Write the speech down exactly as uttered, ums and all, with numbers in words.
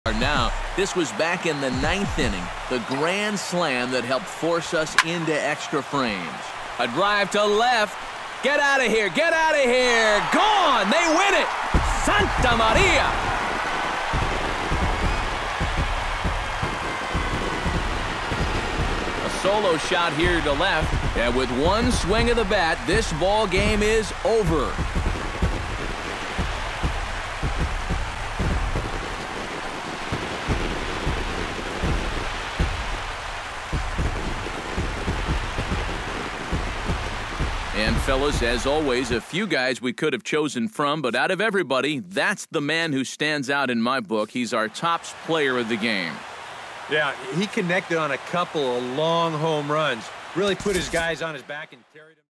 Now, this was back in the ninth inning, the grand slam that helped force us into extra frames. A drive to left. Get out of here, get out of here. Gone, they win it. Santa Maria. A solo shot here to left, and with one swing of the bat, this ball game is over. And fellas, as always, a few guys we could have chosen from, but out of everybody, that's the man who stands out in my book. He's our top player of the game. Yeah, he connected on a couple of long home runs. Really put his guys on his back and carried them.